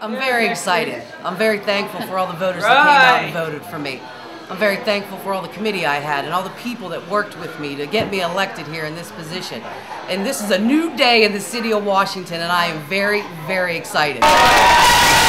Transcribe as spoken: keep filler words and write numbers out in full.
I'm very excited. I'm very thankful for all the voters that came out and voted for me. I'm very thankful for all the committee I had and all the people that worked with me to get me elected here in this position. And this is a new day in the city of Washington, and I am very, very excited.